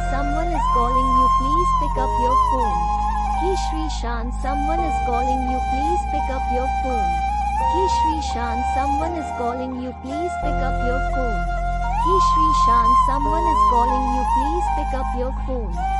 someone is calling you, please pick up your phone. He Shreeshan, someone is calling you, please pick up your phone. He Shreeshan, someone is calling you, please pick up your phone. He Shreeshan, someone is calling you, please pick up your phone.